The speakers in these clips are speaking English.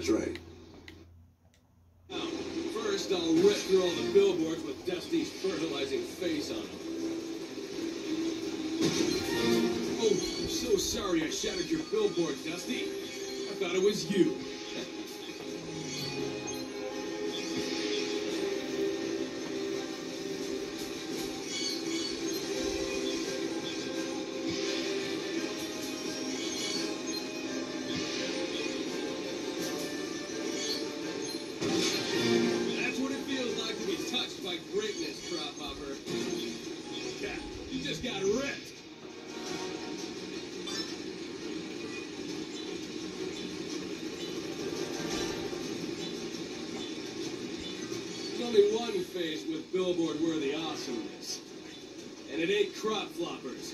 That's right. Now, first, I'll rip through all the billboards with Dusty's fertilizing face on them. Oh, I'm so sorry I shattered your billboard, Dusty. I thought it was you. That's what it feels like to be touched by greatness, Crop Hopper. Yeah, you just got ripped. There's only one face with billboard-worthy awesomeness, and it ain't Crop Floppers.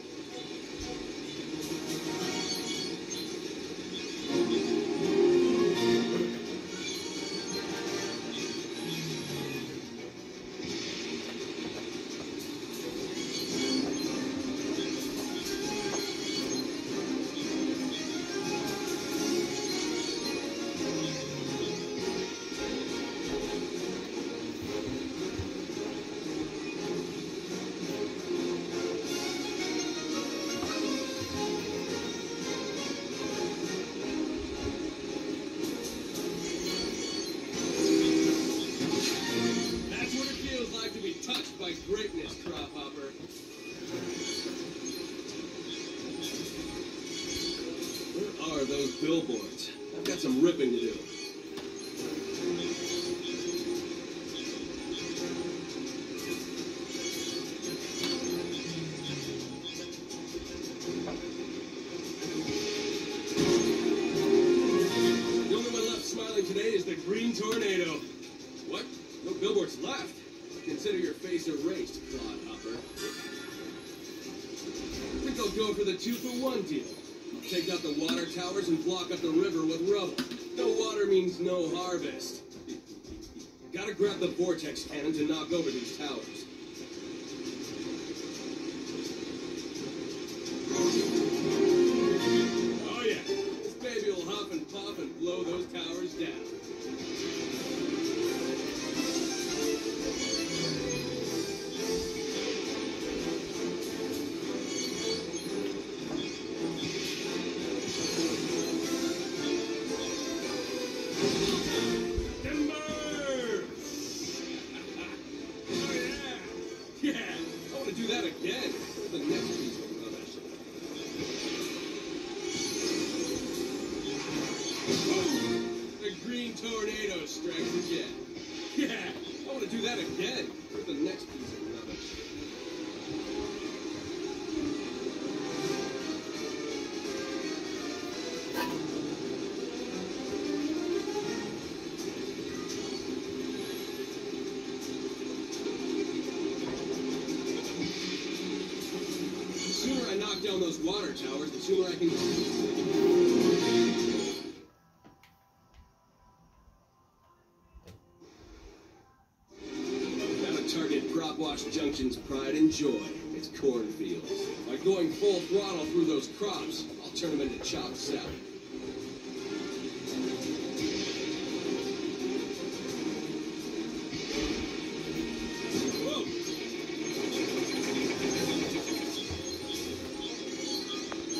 Touched by greatness, Crop Hopper. Where are those billboards? I've got some ripping to do. The only one left smiling today is the Green Tornado. What? No billboards left? Consider your face erased, Clod Hopper. I think I'll go for the 2-for-1 deal. I'll take out the water towers and block up the river with rubble. No water means no harvest. Gotta grab the vortex cannon to knock over these towers. Oh yeah, this baby will huff and puff and blow those towers down. Do that again. What's the next piece of rubbish? Boom! The Green Tornado strikes again. Yeah, I want to do that again. What's the next piece of rubbish? The sooner I knock down those water towers, the sooner I can... Gotta target Cropwash Junction's pride and joy. It's cornfields. By going full throttle through those crops, I'll turn them into chopped salad.